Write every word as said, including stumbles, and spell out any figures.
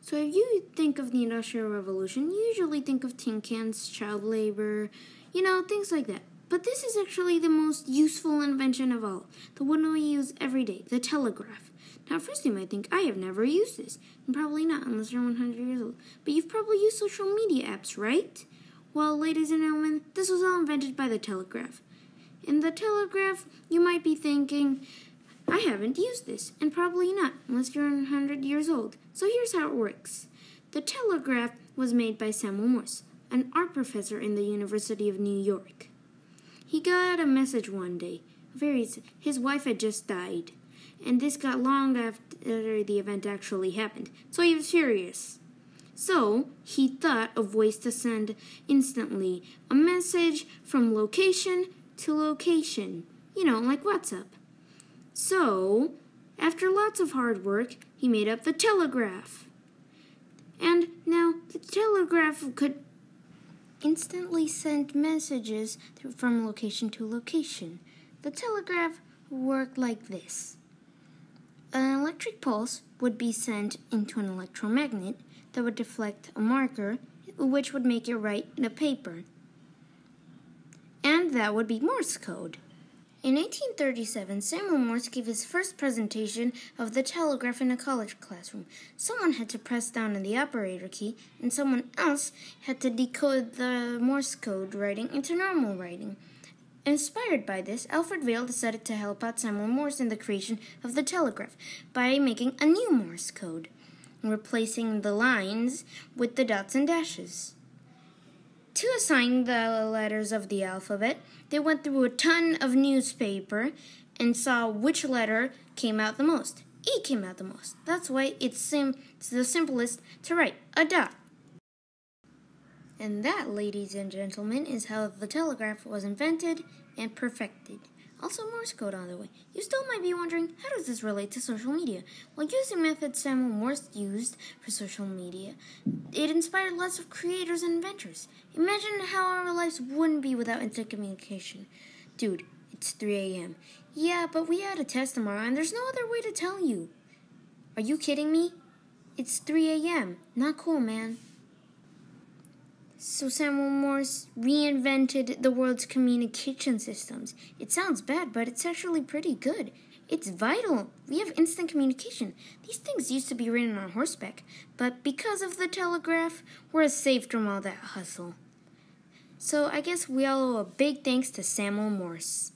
So if you think of the Industrial Revolution, you usually think of tin cans, child labor, you know, things like that. But this is actually the most useful invention of all, the one we use every day, the telegraph. Now, first you might think, I have never used this. And probably not, unless you're one hundred years old. But you've probably used social media apps, right? Well, ladies and gentlemen, this was all invented by the telegraph. In the telegraph, you might be thinking, I haven't used this, and probably not, unless you're one hundred years old. So here's how it works. The telegraph was made by Samuel Morse, an art professor in the University of New York. He got a message one day. Very, his wife had just died, and this got long after the event actually happened, so he was furious. So he thought of ways to send instantly a message from location to location, you know, like WhatsApp. So, after lots of hard work, he made up the telegraph. And now the telegraph could instantly send messages from location to location. The telegraph worked like this. An electric pulse would be sent into an electromagnet that would deflect a marker, which would make it write in a paper. And that would be Morse code. In eighteen thirty-seven, Samuel Morse gave his first presentation of the telegraph in a college classroom. Someone had to press down on the operator key, and someone else had to decode the Morse code writing into normal writing. Inspired by this, Alfred Vail decided to help out Samuel Morse in the creation of the telegraph by making a new Morse code, replacing the lines with the dots and dashes. To assign the letters of the alphabet, they went through a ton of newspaper and saw which letter came out the most. E came out the most. That's why it's, sim- it's the simplest to write, a dot. And that, ladies and gentlemen, is how the telegraph was invented and perfected. Also, Morse code, on the way. You still might be wondering, how does this relate to social media? Well, using methods Samuel Morse used for social media, it inspired lots of creators and inventors. Imagine how our lives wouldn't be without instant communication. Dude, it's three a.m. Yeah, but we had a test tomorrow, and there's no other way to tell you. Are you kidding me? It's three a.m. Not cool, man. So Samuel Morse reinvented the world's communication systems. It sounds bad, but it's actually pretty good. It's vital. We have instant communication. These things used to be written on horseback, but because of the telegraph, we're saved from all that hustle. So I guess we all owe a big thanks to Samuel Morse.